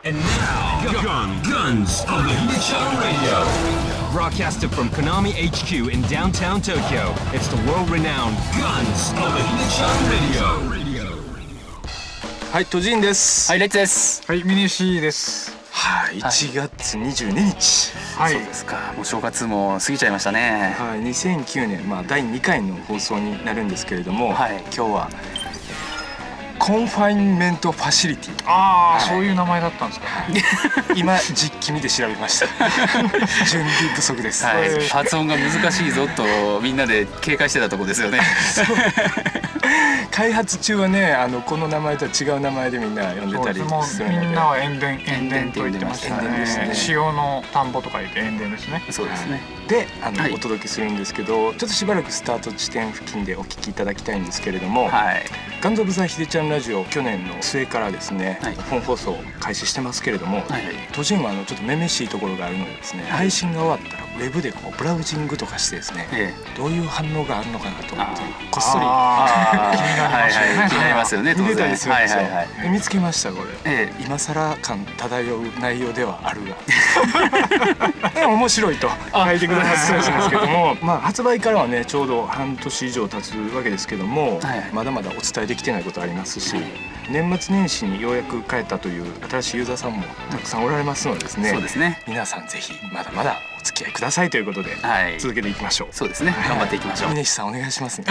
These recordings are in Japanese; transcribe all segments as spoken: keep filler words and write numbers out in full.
And now, Gun, Guns of the Hidechan Radio. Broadcasted from Konami H Q in downtown Tokyo, it's the world-renowned Guns of the Hidechan Radio. はい、トジンです。 はい、レッツです。 はい、ミニシーです。 はい、いちがつにじゅうににち。 はい、そうですか。もう正月も過ぎちゃいましたね。 はい、にせんきゅうねん、まあだいにかいの放送になるんですけれども、はい、今日はコンファインメントファシリティ。 ああ、はい、そういう名前だったんですか。 今実機見て調べました。準備不足です。 はい、発音が難しいぞとみんなで警戒してたところですよね。 開発中はね、あのこの名前とは違う名前でみんな呼んでたりするので、 みんなは塩田塩田と言ってましたね。塩の田んぼとか言って塩田ですね。 そうですね。 で、あの、はい、お届けするんですけど、ちょっとしばらくスタート地点付近でお聞きいただきたいんですけれども、はい、ガンズオブザヒデちゃんラジオ去年の末からですね、はい、本放送開始してますけれども、はい、都人はあのちょっとめめしいところがあるのでですね、はい、配信が終わったらウェブでこうブラウジングとかしてですね、ええ、どういう反応があるのかなと思ってこっそり気になりましたね。 気になりますよね。 見てたりするんですよ。で見つけましたこれ。ええ、今更感漂う内容ではあるが面白いと書いてくださってたんですけども、まあ発売からはねちょうど半年以上経つわけですけども、はい、まだまだお伝えできてないことありますし、はい、年末年始にようやく帰ったという新しいユーザーさんもたくさんおられますのでですね、そうですね、皆さんぜひまだまだお付き合いくださいということで、はい、続けていきましょう。 そうですね、頑張っていきましょう。 峰岸さんお願いしますね。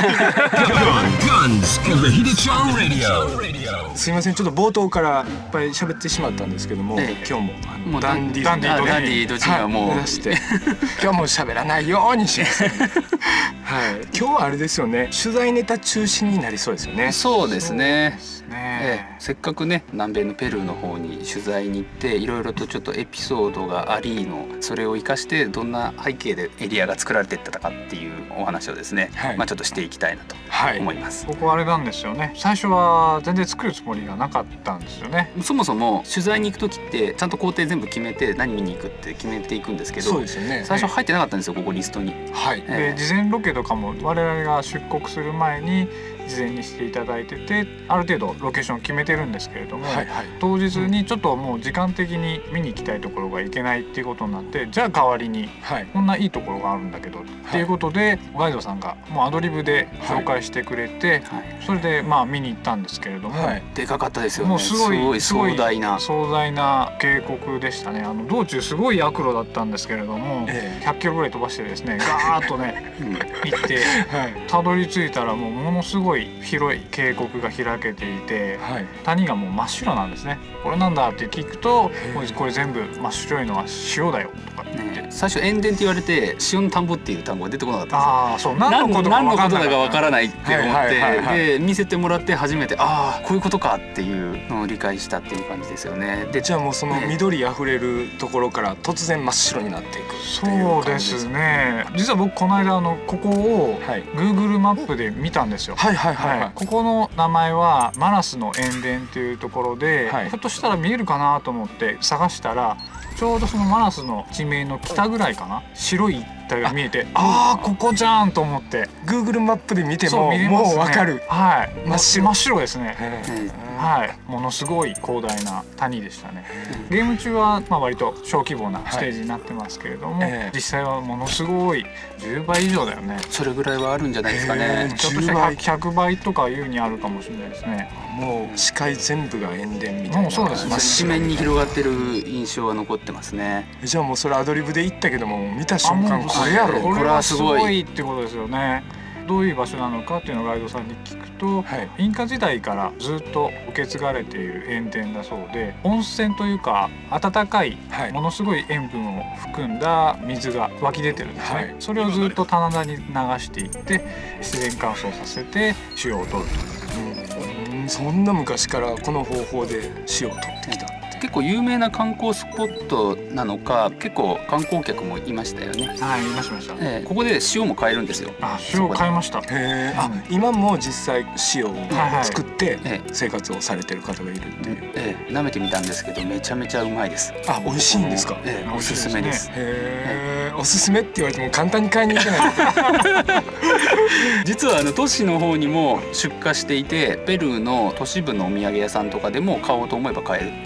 すいません、ちょっと冒頭からいっぱい喋ってしまったんですけども、ええ、今日もあのダンディダンディダンディどちらも目指して今日も喋らないようにします。はい、今日はあれですよね、取材ネタ中心になりそうですよね。 そうですね。ええ、せっかくね南米のペルーの方に取材に行っていろいろとちょっとエピソードがありのそれを生かしてどんな背景でエリアが作られていったかっていうお話をですね、はい、まあちょっとしていきたいなと思います。 はい、ここあれなんですよね、最初は全然作るつもりがなかったんですよね。 そもそも取材に行く時ってちゃんと工程全部決めて何見に行くって決めていくんですけど、そうですよね、最初入ってなかったんですよ、ここリストに。 はい、えー、で事前ロケとかも我々が出国する前に事前にしていただいてて、ある程度ロケーション決めてるんですけれども、はいはい、当日にちょっともう時間的に見に行きたいところが行けないっていうことになって、じゃあ代わりにこんないいところがあるんだけどっていうことで、ガイドさんがもうアドリブで紹介してくれて、それでまあ見に行ったんですけれども、はい、 でかかったですよね。 もうすごい壮大な壮大な渓谷でしたね。あの道中すごい悪路だったんですけれども、ええ、ひゃっキロぐらい飛ばしてですねガーッとね行って、はい、たどり着いたらもうものすごい広い渓谷が開けていて、はい、谷がもう真っ白なんですね。これなんだって聞くと、これ全部真っ白いのは塩だよとかって言って、ね、 最初塩田って言われて塩の田んぼっていう単語が出てこなかったんですよ。 ああ、そう、何のことだかわからないって思って、で見せてもらって初めて、ああこういうことかっていうのを理解したっていう感じですよね。 でじゃあもうその緑あふれるところから突然真っ白になっていくっていう感じですね。そうですね。 実は僕この間あのここを Google マップで見たんですよ。はいはいはい、はい、ここの名前はマラスの塩田というところで、はい、ひょっとしたら見えるかなと思って探したら、ちょうどそのマラスの地名の北ぐらいかな、白い一帯が見えて、ああここじゃんと思って Google マップで見てももうわかる。 はい、真っ白、真っ白ですね。はい、ものすごい広大な谷でしたね。ゲーム中はまあ割と小規模なステージになってますけれども、はい、実際はものすごいじゅうばい以上だよね。 それぐらいはあるんじゃないですかね。 ちょっとしたひゃくばいとかいうにあるかもしれないですね。 もう視界全部が塩田みたいな。 もうそうですね。 一面に広がってる印象は残ってますね。 じゃあもうそれアドリブで行ったけども見た瞬間これやろ。 これはすごいってことですよね。どういう場所なのかっていうのをガイドさんに聞くと、はい、インカ時代からずっと受け継がれている塩田だそうで、温泉というか温かい、はい、ものすごい塩分を含んだ水が湧き出てるんですね。はい、それをずっと棚田に流していって自然乾燥させて塩を取ると。うん、そんな昔からこの方法で塩を取ってきた。 結構有名な観光スポットなのか、結構観光客もいましたよね。 はい、いましたいました。 えー、ここで塩も買えるんですよ。 あ、塩買いました。へえ。あ、今も実際塩を作って生活をされてる方がいるっていう。 ええ、舐めてみたんですけどめちゃめちゃうまいです。 あ、美味しいんですか。 ええ、おすすめです。 へえ。おすすめって言われても簡単に買いに行けない。 実はあの都市の方にも出荷していて、ペルーの都市部のお土産屋さんとかでも買おうと思えば買えるっていうのは聞き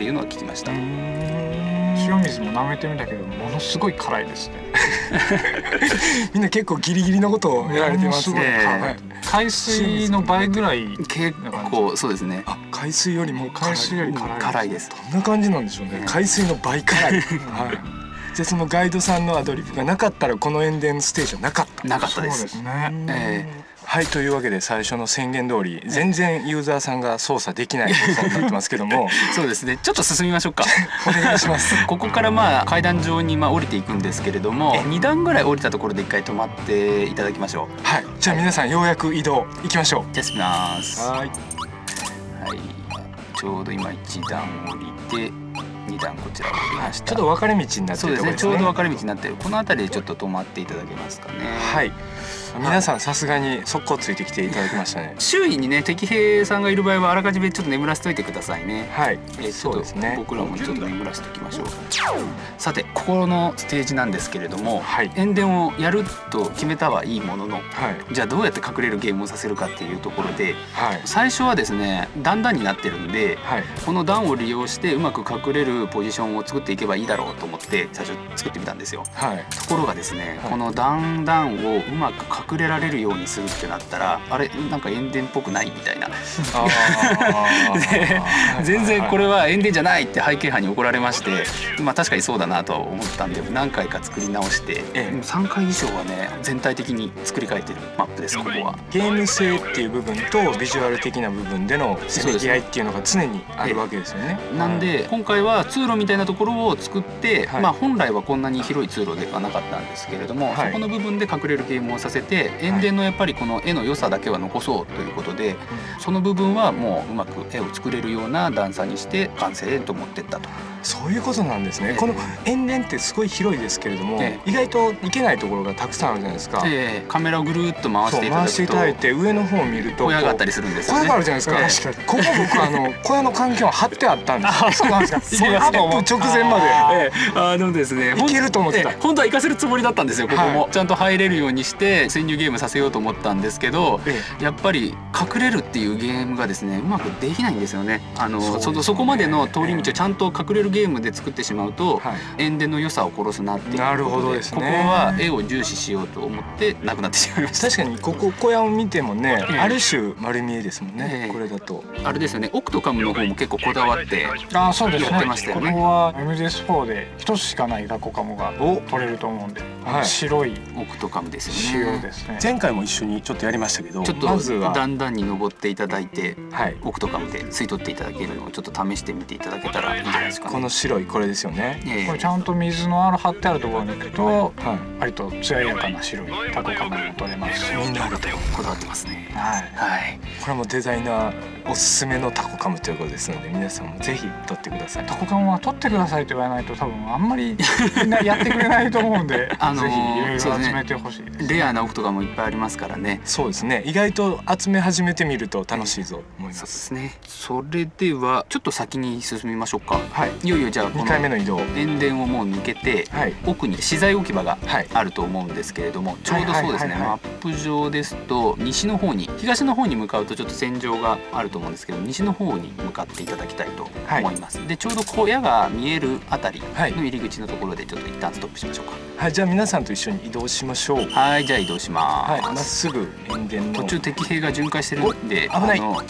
ました。 塩水も舐めてみたけどものすごい辛いですね。 みんな結構ギリギリのことをやられてますね。 海水の倍ぐらい結構そうですね。 あ、海水よりも海水より辛い。 辛いです。 どんな感じなんでしょうね。海水の倍辛い。はい。じゃあそのガイドさんのアドリブがなかったらこの塩田ステージはなかった。 なかったです。 そうですね。 ええ。 はい、というわけで最初の宣言通り全然ユーザーさんが操作できないことになってますけどもそうですね、ちょっと進みましょうか。 お願いします。 ここからまあ階段上にまあ降りていくんですけれども、に段ぐらい降りたところで一回止まっていただきましょう。はい、じゃあ皆さんようやく移動行きましょう。 じゃあ進みます。 はい、 はい、ちょうど今いち段降りてに段こちら降りました。 ちょっと分かれ道になってるところですね。 そうですね、ちょうど分かれ道になってるこの辺りでちょっと止まっていただけますかね。 はい、皆さんさすがに速攻ついてきていただきましたね。 周囲にね敵兵さんがいる場合はあらかじめちょっと眠らせておいてくださいね。 はい、 えー、 そうですね。 僕らもちょっと眠らせておきましょう。さてここのステージなんですけれども、はい、塩田をやると決めたはいいものの、はい、じゃあどうやって隠れるゲームをさせるかっていうところで、はい、最初はですね段々になってるんで、はい、この段を利用してうまく隠れるポジションを作っていけばいいだろうと思って最初作ってみたんですよ。はい、ところがですね、はい、この段々をうまく隠れられるようにするってなったらあれなんか塩田っぽくないみたいなで全然これは塩田じゃないって背景班に怒られまして、まあ確かにそうだなとは思ったんで何回か作り直して、ええ、さんかい以上はね全体的に作り変えてるマップです。ここはゲーム性っていう部分とビジュアル的な部分でのせめぎ合いっていうのが常にあるわけですよね。 なんで今回は通路みたいなところを作って、はい、まあ本来はこんなに広い通路ではなかったんですけれども、はい、そこの部分で隠れるゲームをさせて塩田のやっぱりこの絵の良さだけは残そうということで、その部分はもううまく絵を作れるような段差にして完成と持ってったと。 そういうことなんですね。この塩田ってすごい広いですけれども、ええ、意外と行けないところがたくさんあるじゃないですか。ええ、カメラをぐるっと回していただくと回していただいて上の方を見ると小屋があったりするんですよね。 小屋があるじゃないですか。ええ、ここ僕あの小屋の環境は張ってあったんですよ。そうなんですか。そのアップ直前まで、 ええ、あのですね、 行けると思ってた。 ええ、本当は行かせるつもりだったんですよ。ここも、はい、ちゃんと入れるようにして潜入ゲームさせようと思ったんですけど、ええ、やっぱり隠れるっていうゲームがですねうまくできないんですよね。あの そ, そ, そこまでの通り道をちゃんと隠れるゲームで作ってしまうと、はい、塩田の良さを殺すなっていうことで、なるほどですね、ここは絵を重視しようと思ってなくなってしまいました。 確かにここ小屋を見てもね、ええ、ある種丸見えですもんね、ええ、これだとあれですよね。オクトカムの方も結構こだわってあそうですねやってましたよね。 ここは エムジェスフォー で一つしかないラコカモが取れると思うんで、はい、白いオクトカムですよね。 白ですね。 前回も一緒にちょっとやりましたけど、 ちょっとまずはだんだんに登っていただいて、はい、オクトカムで吸い取っていただけるのをちょっと試してみていただけたらいいんじゃないですかね。 この白いこれですよね。 えー、これちゃんと水のある張ってあるところに行くと、はい、割と艶やかな白いタコカムも取れますし、 みんなこだわってますね。 はい、 はい、 これもデザイナーおすすめのタコカムということですので皆さんもぜひ取ってください。 タコカムは取ってくださいと言わないと多分あんまりみんなやってくれないと思うんであのー、ぜひいろいろ集めてほしいです、ね。 レアなオクトカムもいっぱいありますからね。 そうですね。意外と集め始めてみると楽しいぞと思います。 そうですね。それではちょっと先に進みましょうか。はい。いよいよじゃあこのにかいめの移動。 塩田をもう抜けて、はい、奥に資材置き場があると思うんですけれども、はい、ちょうどそうですね。マップ上ですと西の方に東の方に向かうとちょっと戦場があると思うんですけど、西の方に向かっていただきたいと思います。はい、でちょうど小屋が見えるあたりの入り口のところでちょっと一旦ストップしましょうか。 はい、じゃあ皆さんと一緒に移動しましょう。 はい、じゃあ移動します。はい、 まっすぐ塩田の途中敵兵が巡回してるんで危ない。はい、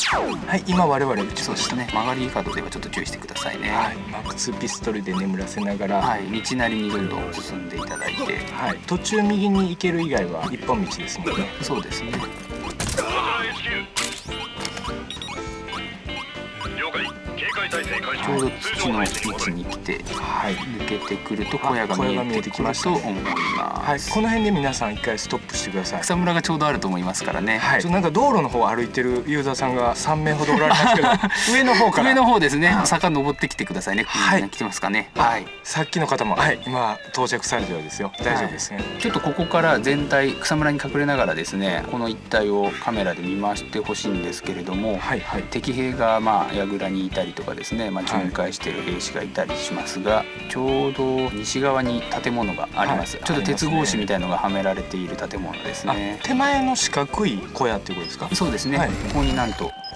今我々撃ちそうですね。曲がり角ではちょっと注意してくださいね。 はい、マックスピストルで眠らせながら、 はい、道なりにどんどん進んでいただいて、 はい、途中右に行ける以外は一本道ですもんね。 そうですね。ちょうど土の位置に来て、はい、抜けてくると小屋が見えてくると思います。 はい、この辺で皆さん一回ストップしてください。 草むらがちょうどあると思いますからね。 はい、ちょなんか道路の方を歩いてるユーザーさんがさんめいほどおられますけど上の方から上の方ですね。坂登ってきてくださいね。はい、来てますかね。はい、 さっきの方もはい今到着されたようですよ。大丈夫ですね。はい、 ちょっとここから全体草むらに隠れながらですねこの一帯をカメラで見回してほしいんですけれども、はいはい、敵兵がまあ櫓にいたりとかですね、まあ、巡回している兵士がいたりしますが、はい、ちょうど西側に建物があります。はい、ちょっと鉄格子みたいのがはめられている建物ですね。 手前の四角い小屋っていうことですか。 そうですね。はい、ここになんと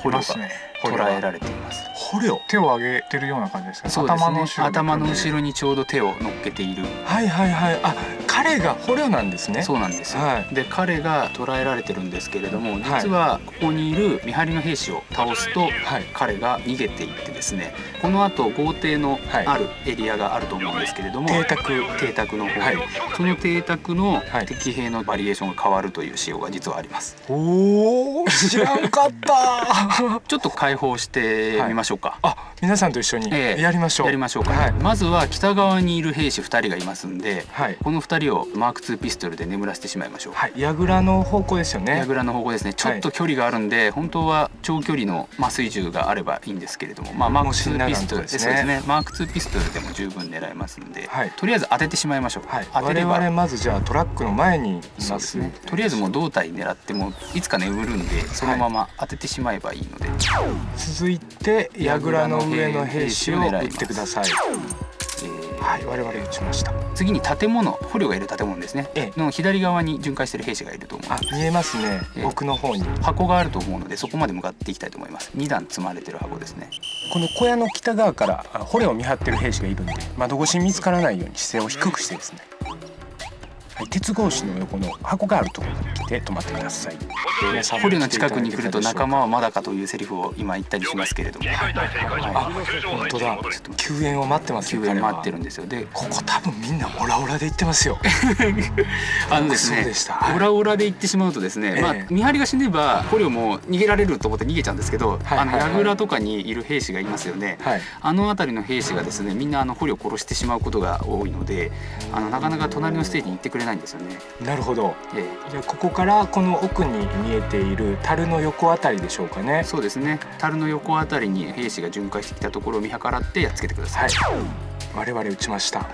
捕虜が捉えられています。 捕虜、 手を上げてるような感じですか。 そうですね、 頭の後ろ頭の後ろにちょうど手を乗っけている。 はいはいはい。あ、彼が捕虜なんですね。 そうなんですよ、 はい、 で彼が捕らえられてるんですけれども、実はここにいる見張りの兵士を倒すと、はい、彼が逃げていってですね、この後豪邸のあるエリアがあると思うんですけれども、 邸宅邸宅の方、はい、その邸宅の敵兵のバリエーションが変わるという仕様が実はあります。 おお、知らんかったちょっと開放してみましょうか、 はい、あ、皆さんと一緒にやりましょう、えー、 やりましょうか、はい、まずは北側にいる兵士ふたりがいますんで、はい、このふたりをマークツーピストルで眠らせてしまいましょう。 はい、櫓の方向ですよね。 櫓の方向ですね。ちょっと距離があるんで、はい、本当は長距離の麻酔銃があればいいんですけれども、まあ、マークツーピストルですね。マークツーピストルでも十分狙えますんで、はい、とりあえず当ててしまいましょう。はい、 当てれば我々まずじゃあトラックの前にいます。 ね、とりあえずもう胴体狙ってもいつか眠るんで、そのまま当ててしまえばいいので、はい、 続いて櫓の上の兵士を撃ってください。えー、はい、我々撃ちました。 次に建物、捕虜がいる建物ですね、ええ、の左側に巡回している兵士がいると思います。 あ、見えますね、ええ、奥の方に箱があると思うので、そこまで向かっていきたいと思います。に段積まれてる箱ですね。 この小屋の北側から捕虜を見張ってる兵士がいるんで、窓越しに見つからないように姿勢を低くしてですね、はい、鉄格子の横の箱があるところに来て止まってください。 捕虜の近くに来ると仲間はまだかというセリフを今言ったりしますけれども、はい、 あ、本当だ、救援を待ってますよ。 救援待ってるんですよ。で、 ここ多分みんなオラオラで行ってますよあのですね、オラオラで行ってしまうとですね、ええ、まあ見張りが死ねば捕虜も逃げられると思って逃げちゃうんですけど、はい、あの櫓とかにいる兵士がいますよね、はい、あの辺りの兵士がですね、みんなあの捕虜を殺してしまうことが多いので、あのなかなか隣のステージに行ってくれないんですよね。 なるほど、ええ、じゃあここからこの奥に見えている樽の横あたりでしょうかね。 そうですね、樽の横あたりに兵士が巡回してきたところを見計らってやっつけてください。はい、 我々撃ちました。はい、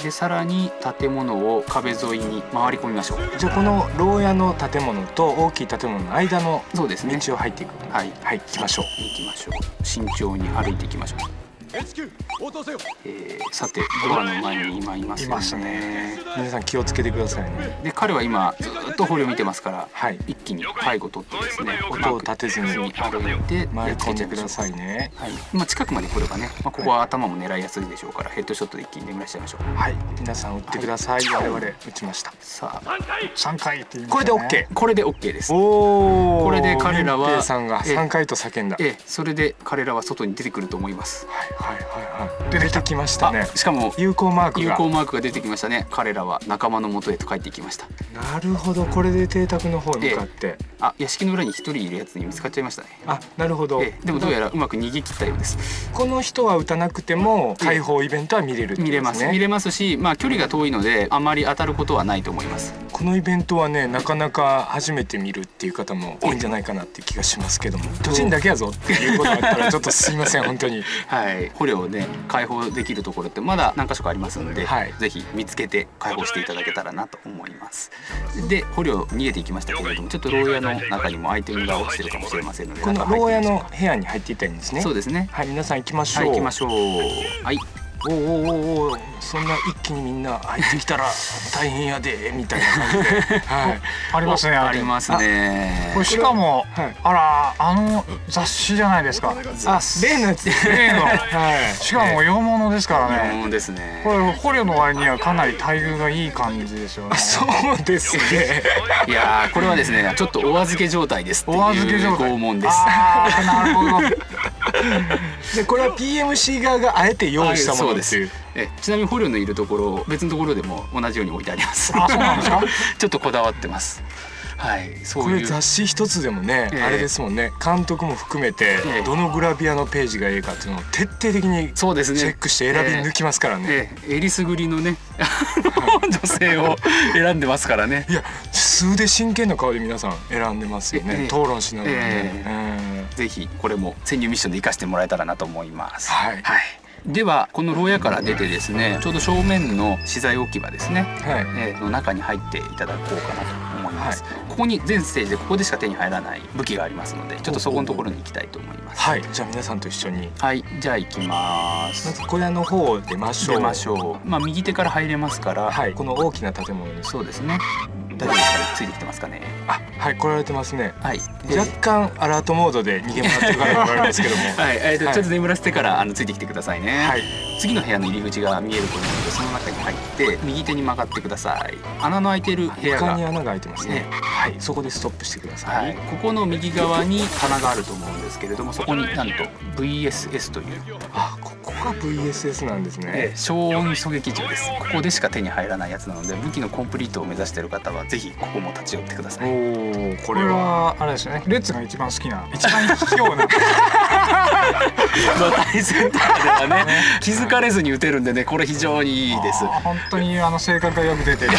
でさらに建物を壁沿いに回り込みましょう。 じゃあこの牢屋の建物と大きい建物の間の道を入っていく。 はい、 はい、行きましょう。 行きましょう。慎重に歩いていきましょう。えー、さてドアの前に今いますね。いますね。 皆さん気をつけてくださいね。 で彼は今ずっと捕虜見てますから、はい、一気に背後取ってですね、 音を立てずに歩いて回り込んでくださいね。 はい、今近くまで来ればね、まあ、ここは頭も狙いやすいでしょうから、ヘッドショットで一気に眠らしちゃいましょう。 はい、皆さん撃ってください。はい、我々撃ちました。 さあさんかいって言いまこれで OK。 これで OK です。 おお。 これで彼らはさんがさんかいと叫んだ。 ええ、それで彼らは外に出てくると思います。 はいはいはいはい。出てきましたね。 しかも有効マークが有効マークが出てきましたね。彼らは仲間の元へと帰っていきました。 なるほど、これで邸宅の方に向かって、ええ、 あ、屋敷の裏に一人いるやつに見つかっちゃいましたね。 あ、なるほど、 ええ、でもどうやらうまく逃げ切ったようです。 この人は撃たなくても解放イベントは見れるってことですね。 見れます見れますし、まあ距離が遠いのであまり当たることはないと思います。 このイベントはね、なかなか初めて見るっていう方も多いんじゃないかなっていう気がしますけども、都心だけやぞっていうことがあったらちょっとすいません本当に。 はい、捕虜をね解放できるところってまだ何か所かありますので、はい、ぜひ見つけて解放していただけたらなと思います。で捕虜逃げていきましたけれども、ちょっと牢屋の中にもアイテムが落ちてるかもしれませんので、 この牢屋の部屋に入っていったんですね。 そうですね。 はい、皆さん行きましょう。 はい、行きましょう。はい。 おおおお、そんな一気にみんな入ってきたら大変やでみたいな感じで、はい、 ありますね。 ありますね。 これしかも、はい、あらあの雑誌じゃないですか。 あ、例のやつですね。例の、 はい。しかも洋物ですからね。 洋物ですね。 これ捕虜の割にはかなり待遇がいい感じですよね。 そうですね。 いやー、これはですね、ちょっとお預け状態ですっていうお預け状態拷問です。 ああ、なるほど。 でこれは ピーエムシー 側があえて用意したものです。 えちなみに捕虜のいるところ別のところでも同じように置いてあります。 あ、そうなんですか。 ちょっとこだわってます。はい、そういうこれ雑誌一つでもね、えー、あれですもんね、監督も含めて、えー、どのグラビアのページがいいかっていうのを徹底的にチェックして選び抜きますからね。 えーえー、えりすぐりのね女性を選んでますからね。 いや、素で真剣な顔で皆さん選んでますよね、えー、討論しながらね。えーえー、ぜひこれも潜入ミッションで生かしてもらえたらなと思います。はい、はい。ではこの牢屋から出てですね、ちょうど正面の資材置き場ですね、はい、えー、の中に入っていただこうかなと思います。はい、ここに全ステージでここでしか手に入らない武器がありますので、ちょっとそこのところに行きたいと思います。 はい、じゃあ皆さんと一緒に。 はい、じゃあ行きます。 まず小屋の方を出ましょう。 出ましょう。まあ右手から入れますから、 はい、この大きな建物に。 そうですね。 大丈夫ですかね、ついてきてますかね。 あ、はい、来られてますね。 はい、 若干アラートモードで逃げ回ってる方がおられますけどもはい、えーと、はい、ちょっと眠らせてからあのついてきてくださいね。 はい、 次の部屋の入り口が見えると思うので、その中に入って右手に曲がってください。穴の開いてる部屋が床に穴が開いてますね。はい、そこでストップしてください。 はい、ここの右側に棚があると思うんですけれども、そこになんと ブイエスエス という、 あ、ここが ブイエスエス なんですね。 えー、消音狙撃銃です。ここでしか手に入らないやつなので、武器のコンプリートを目指している方はぜひここも立ち寄ってください。 おお、ここれれははあれですね、レッツが一番好きな一番卑怯な大センターではね気づかれずに撃てるんでね、これ非常にいいです。 本当にあの性格がよく出てる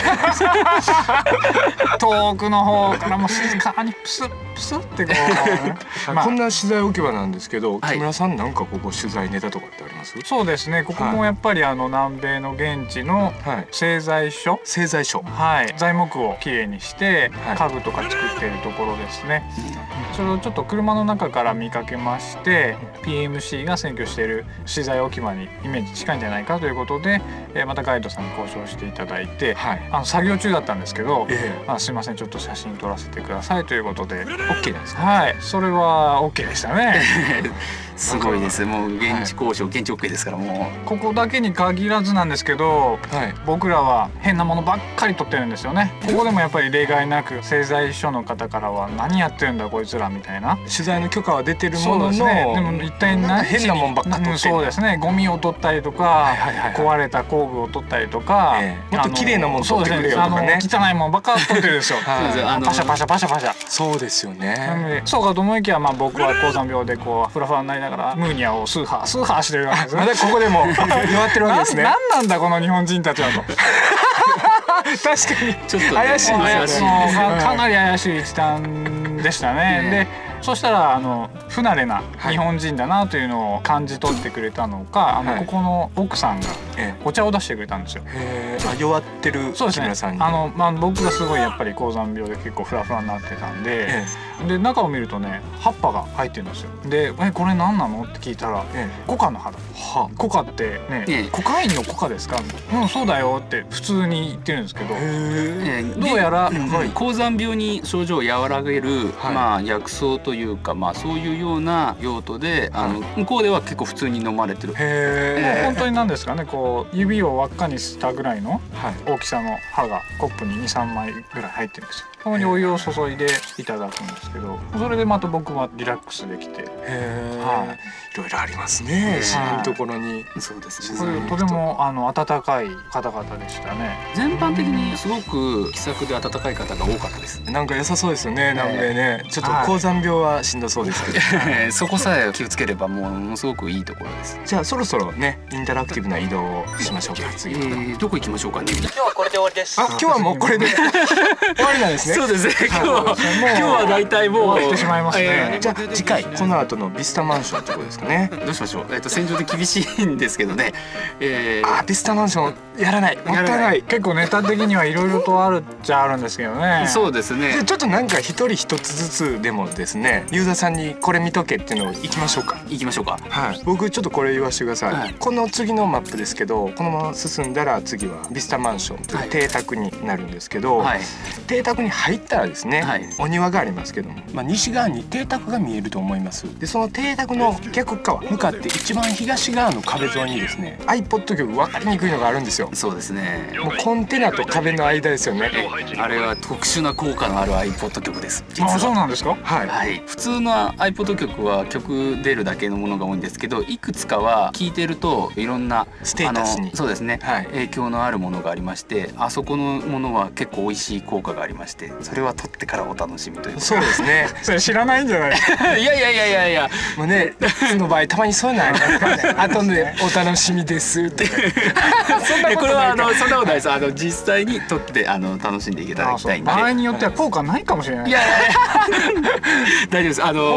遠くの方からも静かにプスップスッってこう、まあ、 こんな取材置き場なんですけど、 はい、 木村さんなんかここ取材ネタとかってあります？ そうですね、ここもやっぱりあの南米の現地の製材所、 製材所、 はい、材木をきれいにしてはい、 家具とか作っているところですね。それをちょっと車の中から見かけまして、 ピーエムシー が占拠している資材置き場にイメージ近いんじゃないかということで、えーまたガイドさんに交渉していただいて、 はい、 あの作業中だったんですけど、 えあ、すいませんちょっと写真撮らせてくださいということで、 え、オッケーなんですか？ はい、それは OK でしたねすごいです。もう現地交渉、現地 OK ですから、もうここだけに限らずなんですけど、 はい、 僕らは変なものばっかり撮ってるんですよね。ここでもやっぱり例外なく製材所の方からは何やってるんだこいつらみたいな、 取材の許可は出てるものの、 そうですね、でも一体何変なもんばっか撮ってる、 うん、そうですね、ゴミを取ったりとか、 はいはいはいはい、 壊れた工具を取ったりとか、 ええ、もっと綺麗なもん撮ってくれよとかね、 そうですね、あの汚いもんばっか撮ってるんですよはい、 あのパシャパシャパシャパシャ。 そうですよね。 そうかと思いきや、まあ、僕は高山病でこうフラフラになりながらムーニャをスーハースーハーしてるわけですね。 まだここでも弱ってるわけですね。 ななんなんだこの日本人たちはと確かにちょっと、ね、 怪しいですよね。 怪しいですもうかかなり怪しい一団でしたね。でそしたらあの不慣れな日本人だなというのを感じ取ってくれたのか、あの、 はい、 ここの奥さんがええ、 お茶を出してくれたんですよ。 へー、あ、弱ってる木村さんに。 あの、まあ、僕がすごいやっぱり高山病で結構フラフラになってたんで、 ええ、で中を見るとね葉っぱが入ってるんですよ。でえこれ何なのって聞いたら、 ええ、 コカの葉だ。 はコカってね、 ええ、 コカインのコカですか？うん、そうだよって普通に言ってるんですけど、 へー、 えーどうやら、 ではい、 高山病に症状を和らげる、 はい、 まあ薬草というか、まあそういうような用途で、あの向こうでは結構普通に飲まれてる。 へー、 本当に何ですかね、こう指を輪っかにしたぐらいのはい、 大きさの歯がコップににさんまいぐらい入ってるんですよ。そこにお湯を注いでいただくんですけど、それでまた僕はリラックスできて、 へー、 はい、 いろいろありますね、 え知らんところに。 そうですこれね。 とてもあの温かい方々でしたね。 全般的にすごく気さくで温かい方が多かったです。 なんか良さそうですよね、南米ね。ちょっと高山病はしんどそうですけど、 そこさえ気をつければもうものすごくいいところです。 じゃあそろそろねインタラクティブな移動をしましょうか。 え次、 ー、どこ行きましょうかね。 あ、今日はもうこれで終わりなんですね。 そうですね。今日はもう今日は大体もう終わってしまいますね。 えーじゃあ次回この後のビスタマンションってことですかね。 どうしましょう。えっと戦場で厳しいんですけどね。えー、 あ、ビスタマンションやらない、もったいない。 結構ネタ的にはいろいろとあるっちゃあるんですけどね。 そうですね。 じゃあちょっとなんか一人一つずつでもですね、ユーザーさんにこれ見とけっていうのを行きましょうか。 行きましょうか。 はい、僕ちょっとこれ言わせてください、 はい、 この次のマップですけど、このまま進んだら次はビスタマンションという邸宅になるんですけど、 はい、 邸宅に入ったらですね、 はい、 お庭がありますけども、まあ、西側に邸宅が見えると思います。でその邸宅の逆側向かって一番東側の壁沿いにですね iPod 局分かりにくいのがあるんですよ。 そうですね。 もうコンテナと壁の間ですよね。 あれは特殊な効果のある iPod 局です。実は。 あ、そうなんですか。 はい、 はい、普通の iPod 曲は曲出るだけのものが多いんですけど、いくつかは聴いてるといろんなステータスに、 そうですね、 はい、 影響のあるものがありまして、あそこのものは結構美味しい効果がありまして、それは取ってからお楽しみという。 そうですね。 それ知らないんじゃないいやいやいやいやいや、 もうね、その場合たまにそういうのありますからね。あとでお楽しみですって。 そんなこれはあのそんなことないです。あの実際に取ってあの楽しんでいただきたいんで。 場合によっては効果ないかもしれない。 いやいやいや大丈夫です。あの本当にね、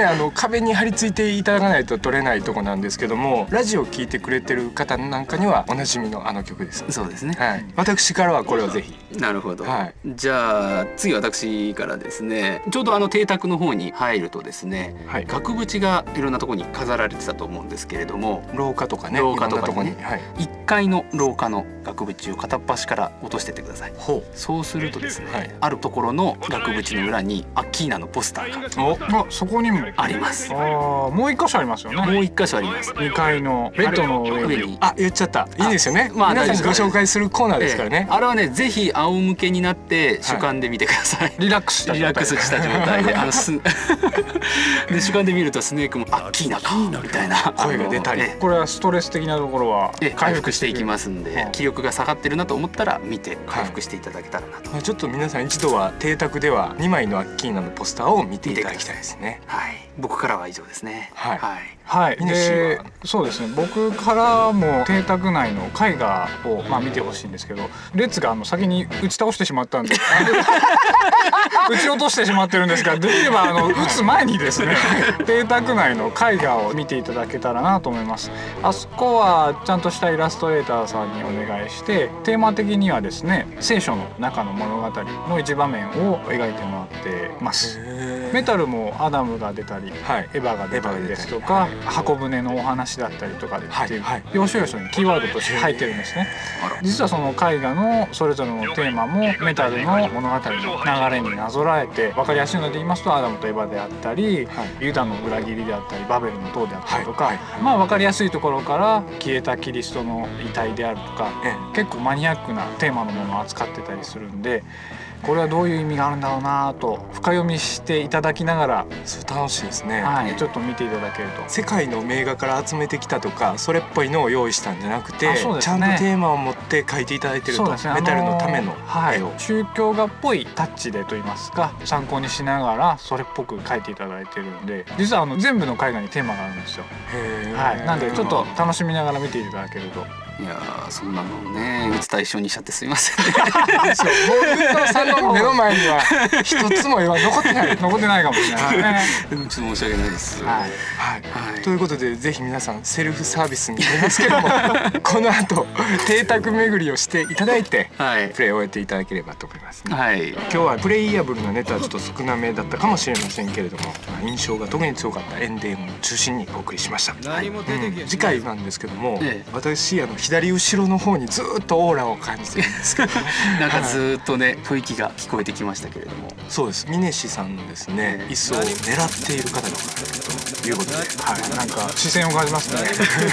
あの壁に貼り付いていただかないと撮れないとこなんですけども、ラジオを聞いてくれてる方なんかにはおなじみのあの曲です。 そうですね、 はい、私からはこれをぜひ。 なるほど、 はい、 じゃあ次私からですね、ちょうどあの邸宅の方に入るとですね、はい、額縁がいろんなところに飾られてたと思うんですけれども、 廊下とかね、 廊下とかにね、 はい、 いっかいの廊下の額縁を片っ端から落としてってください。 ほう。 そうするとですね、はい、あるところの額縁の裏にアッキーナのポスターがおあそこにもあります。 あもう一箇所ありますよね。 もう一箇所あります。 にかいのベッドの上に。 あ言っちゃった。いいですよね。まあ皆さんにご紹介するコーナーですからね。 ええ、あれはねぜひ仰向けになって主観で見てください。はい、 リラックスしたリラックスした状態であのすで主観で見るとスネークもアッキーナかみたいな声が出たり、 これはストレス的なところは回復していきますんで、気力が下がってるなと思ったら見て回復していただけたらなと。 はい、ちょっと皆さん一度は邸宅ではにまいのアッキーナのポスターを見ていただきたいですね。 はい、僕からは以上ですね。 はい。 はいはい、でそうですね、僕からも邸宅内の絵画をまあ見てほしいんですけど、列があの先に打ち倒してしまったんで打ち落としてしまってるんですが、できればあの打つ前にですね邸宅内の絵画を見ていただけたらなと思います。あそこはちゃんとしたイラストレーターさんにお願いして、テーマ的にはですね聖書の中の物語の一場面を描いてもらってます。メタルもアダムが出たり、はい、エヴァが出たりですとか、箱舟のお話だったりとかでっていう、はい、要所要所にキーワードとして入ってるんですね。実はその絵画のそれぞれのテーマもメタルの物語の流れになぞらえて、分かりやすいので言いますとアダムとエヴァであったり、はい、ユダの裏切りであったりバベルの塔であったりとか、はいはい、まあ分かりやすいところから消えたキリストの遺体であるとか、ええ、結構マニアックなテーマのものを扱ってたりするんで、これはどういう意味があるんだろうなと深読みしていただきながら、 それ楽しいですね。 はい、ちょっと見ていただけると。 世界の名画から集めてきたとかそれっぽいのを用意したんじゃなくて、 ね、 ちゃんとテーマを持って描いていただいてると、ね、メタルのための絵を、はい、宗教画っぽいタッチでと言いますか参考にしながらそれっぽく描いていただいてるんで、実はあの全部の絵画にテーマがあるんですよ。へー、はい、なんでちょっと楽しみながら見ていただけると。 いやそんなのね打つ対象にしちゃってすいませんね。 そう僕さんの目の前には一つも絵は残ってない残ってないかもしれないね。 ちょっと申し訳ないです。 はい、はいはい、ということでぜひ皆さんセルフサービスになりますけどもこの後邸宅巡りをしていただいて、はい、プレイを終えていただければと思います、ね。はい、今日はプレイヤブルなネタはちょっと少なめだったかもしれませんけれども、印象が特に強かったエンデームを中心にお送りしました。はい、うん、次回なんですけども、ええ、私あの左後ろの方にずっとオーラを感じてるんですけど、ね、 なんかずっとね雰囲気が聞こえてきましたけれども、 そうです。峰氏さんのですね椅子を狙っている方がいるということで、 はい、なんか視線を感じますね。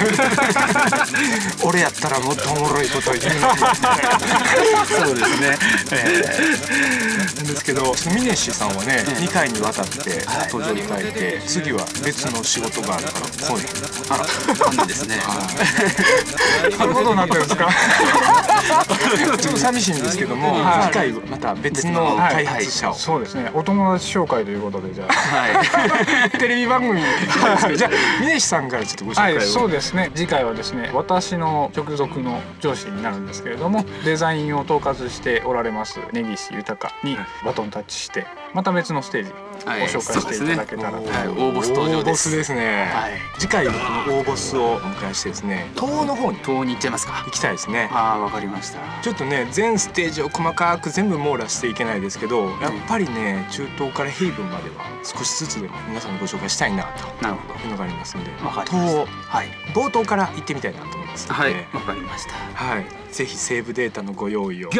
俺やったらもっとおもろいこと言うのにそうですね、 えー、なんですけど峰氏さんはね、うん、にかいにわたって登場いただいて、はい、次は別の仕事があるから来い。 あらなんですね。 そういうことになってるんですか。 ちょっと寂しいんですけども、はい、次回また別の開発者を、はいはい、 そうですね、お友達紹介ということで、じゃあ、 はい、テレビ番組じゃあ峰氏さんからちょっとご紹介を。 はい、そうですね。次回はですね私の直属の上司になるんですけれども、デザインを統括しておられます根岸豊にバトンタッチして、また別のステージを紹介していただけたらと、はいはい、大ボス登場です。 大ボスですね、はい、次回はこの大ボスをお迎えしてですね、東の方に東に行っちゃいますか。 行きたいですね。 ああ、わかりました。 ちょっとね全ステージを細かく全部網羅していけないですけど、やっぱりね中東からヘイブンまでは少しずつでも皆さんにご紹介したいなというのがありますので、東を、はい、冒頭から行ってみたいなと思いますので、 はい、わかりました。 はい、ぜひセーブデータのご用意を。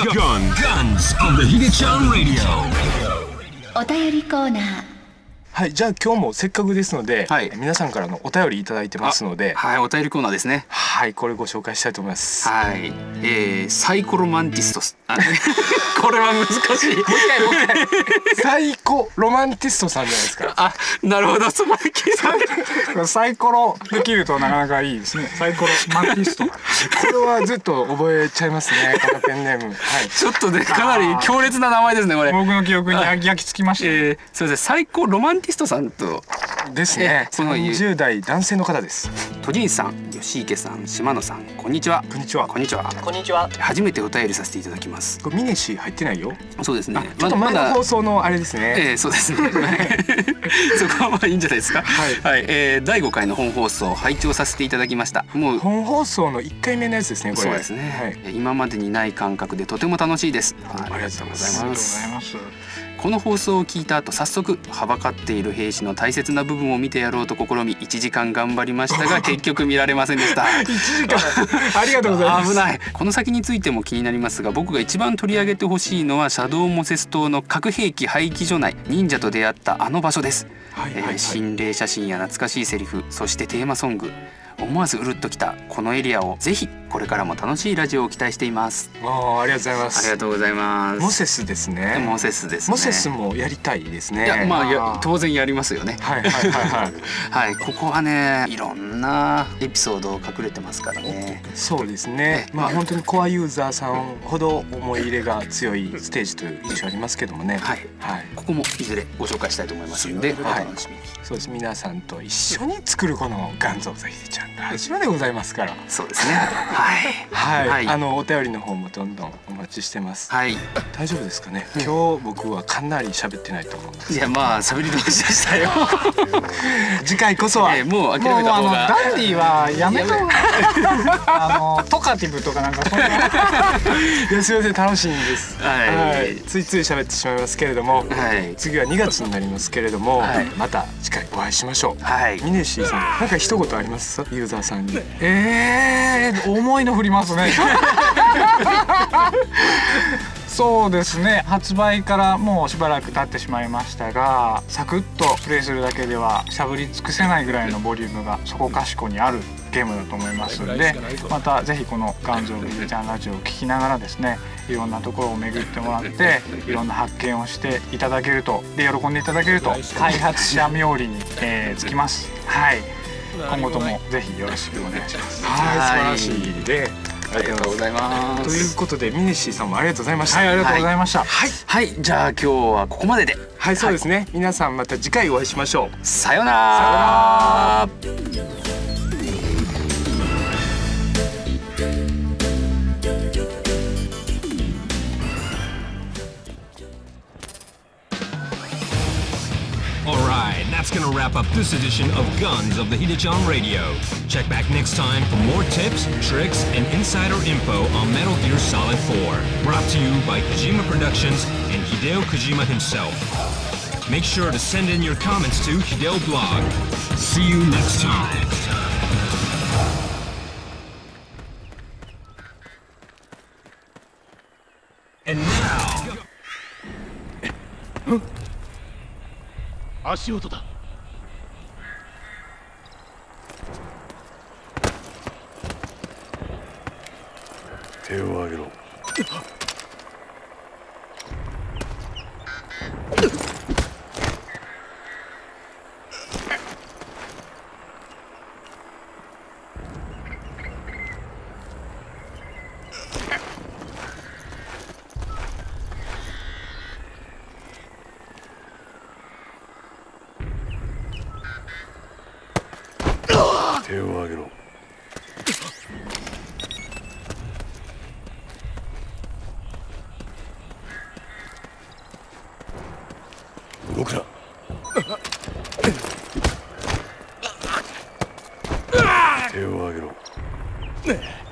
お便りコーナー。 はい、じゃあ今日もせっかくですので、はい、皆さんからのお便りいただいてますので、 はい、お便りコーナーですね。 はい、これご紹介したいと思います。 はい、えー、サイコロマンティストス。これは難しい。もう一回もう一回。 サイコロマンティストさんじゃないですか。 あ、なるほど。そこで聞いた。サイコロできるとなかなかいいですね。サイコロマンティスト。これはずっと覚えちゃいますね。このペンネーム。はい。 ちょっとねかなり強烈な名前ですねこれ。 僕の記憶に焼き付きました。 えー、そうですね。サイコロマンティストさんとですね。さんじゅう代男性の方です。 トジンさん、吉池さん、島野さん、こんにちは。 こんにちは。 こんにちは。 こんにちは。 初めてお便りさせていただきます。 これミネシ入ってないよ。 そうですね。 ちょっと前の放送のあれですね。 ええ、そうですね。そこはまあいいんじゃないですか。はい。はい。ええ、だいごかいの本放送を拝聴させていただきました。もう本放送のいっかいめのやつですね。これ。 そうですね。はい。今までにない感覚でとても楽しいです。 ありがとうございます。 ありがとうございます。 この放送を聞いた後、早速はばかっている兵士の大切な部分を見てやろうと試みいちじかん頑張りましたが結局見られませんでしたいちじかんありがとうございます。 危ない。この先についても気になりますが、僕が一番取り上げてほしいのはシャドウモセス島の核兵器廃棄所内、忍者と出会ったあの場所です。はいはいはい、えー、心霊写真や懐かしいセリフ、そしてテーマソング、思わずうるっときたこのエリアをぜひこれからも楽しいラジオを期待しています。 あ, ありがとうございます。 ありがとうございます。 モセスですね。 モセスですね。 モセスもやりたいですね。 いや、まあや当然やりますよね。 はいはいはいはいはい、ここはね、いろんなエピソード隠れてますからね。 そうですね。まあ本当にコアユーザーさんほど思い入れが強いステージという印象ありますけどもね。はいはい。ここもいずれご紹介したいと思いますので、お楽しみに。 そうです。皆さんと一緒に作るこのガンゾーザヒデちゃんラジオでございますから。 そうですね。はいはい。はい、あのお便りの方もどんどんお待ちしてます。はい。大丈夫ですかね。今日僕はかなり喋ってないと思うんです。 いや、まあ喋り通しでしたよ。 次回こそは、 えー、もう諦めた方が。 ダンディはやめた方が。あのトカティブとかなんかそんな。いや、すみません、楽しいんです。はい。はい、ついつい喋ってしまいますけれども、はい、次はにがつになりますけれども、はい、また次回お会いしましょう。はい。ミネシーさん、なんか一言ありますユーザーさんに。 ええー、重いの振りますね。そうですね、発売からもうしばらく経ってしまいましたが、サクッとプレイするだけではしゃぶり尽くせないぐらいのボリュームがそこかしこにあるゲームだと思いますので、またぜひこのガンズ・オブ・ヒデちゃんラジオを聞きながらですね、いろんなところを巡ってもらっていろんな発見をしていただけると、で喜んでいただけると開発者冥利に、えー、つきます。はい、今後ともぜひよろしくお願いします。 はい、素晴らしいで、 ありがとうございます。 ということでミネシーさんもありがとうございました。 はい、ありがとうございました。 はい、はい、じゃあ今日はここまでで。 はい、そうですね。皆さんまた次回お会いしましょう。 さようなら。 Alright, that's gonna wrap up this edition of Guns of the Hidechan Radio. Check back next time for more tips, tricks, and insider info on Metal Gear Solid four. Brought to you by Kojima Productions and Hideo Kojima himself. Make sure to send in your comments to Hideo Blog. See you next time. And now... 足音だ。手を上げろ。手を上げろ。動くな。手を上げろ。